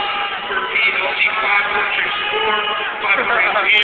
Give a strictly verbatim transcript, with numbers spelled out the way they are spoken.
for P L C five one six four, five